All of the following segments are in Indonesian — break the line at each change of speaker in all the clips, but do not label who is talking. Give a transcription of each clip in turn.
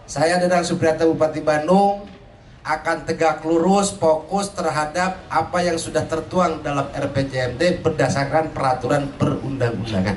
Saya Dadang Supriyatna Bupati Bandung akan tegak lurus fokus terhadap apa yang sudah tertuang dalam RPJMD berdasarkan peraturan perundang-undangan.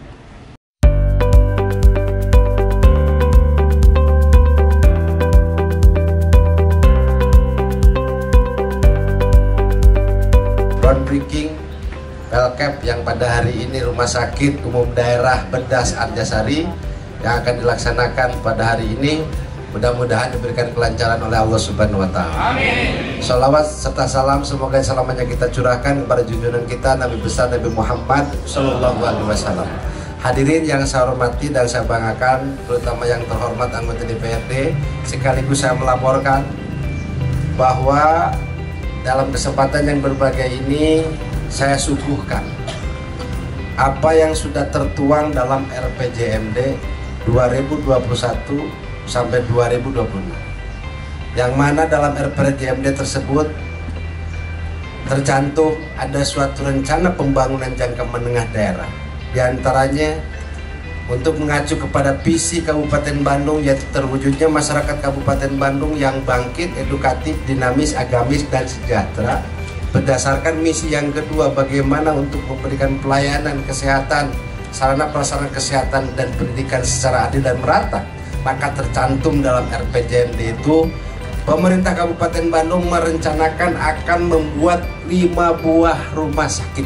Groundbreaking Pelkep yang pada hari ini Rumah Sakit Umum Daerah Bedas Arjasari yang akan dilaksanakan pada hari ini, mudah-mudahan diberikan kelancaran oleh Allah Subhanahu wa Ta'ala. Amin. Sholawat serta salam semoga selamanya kita curahkan kepada junjungan kita Nabi besar Nabi Muhammad Sallallahu Alaihi Wasallam. Hadirin yang saya hormati dan saya banggakan, terutama yang terhormat anggota DPRD, sekaligus saya melaporkan bahwa dalam kesempatan yang berbahagia ini saya suguhkan apa yang sudah tertuang dalam RPJMD 2021 sampai 2026, yang mana dalam RPJMD tersebut tercantum ada suatu rencana pembangunan jangka menengah daerah, diantaranya untuk mengacu kepada visi Kabupaten Bandung, yaitu terwujudnya masyarakat Kabupaten Bandung yang bangkit, edukatif, dinamis, agamis, dan sejahtera. Berdasarkan misi yang kedua, bagaimana untuk memberikan pelayanan kesehatan, sarana prasarana kesehatan dan pendidikan secara adil dan merata, maka tercantum dalam RPJMD itu pemerintah Kabupaten Bandung merencanakan akan membuat 5 buah rumah sakit.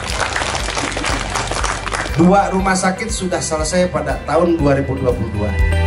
2 rumah sakit sudah selesai pada tahun 2022.